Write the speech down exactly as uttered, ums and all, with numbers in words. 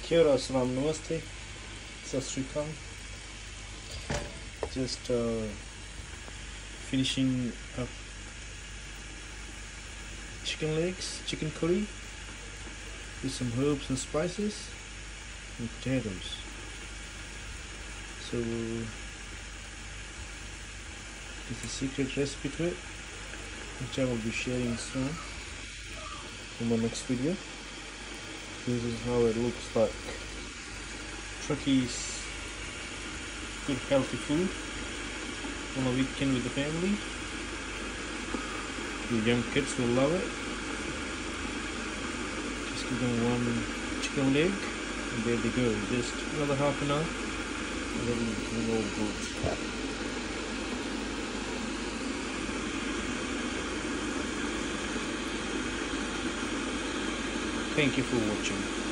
Kia ora, salam, namaste, sat sri akal. Just uh, finishing up chicken legs, chicken curry with some herbs and spices and potatoes. So there's a secret recipe to it, which I will be sharing soon in my next video. This is how it looks like. Turkey's good healthy food on a weekend with the family. The young kids will love it. Just give them one chicken leg and there they go. Just another half an hour and then it's all good. Thank you for watching.